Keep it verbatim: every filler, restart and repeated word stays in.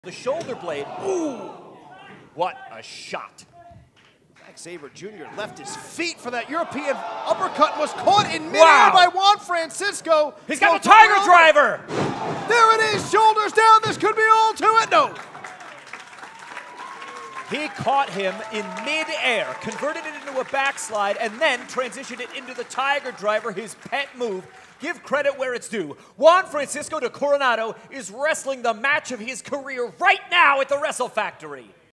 The shoulder blade. Ooh! What a shot. Zack Sabre Junior left his feet for that European uppercut, was caught in midair Wow. by Juan Francisco. He's got the tiger driver! There it is, shoulders down, this could be all to it. No. He caught him in midair, converted it into a backslide, and then transitioned it into the tiger driver, his pet move. Give credit where it's due. Juan Francisco de Coronado is wrestling the match of his career right now at the Wrestle Factory.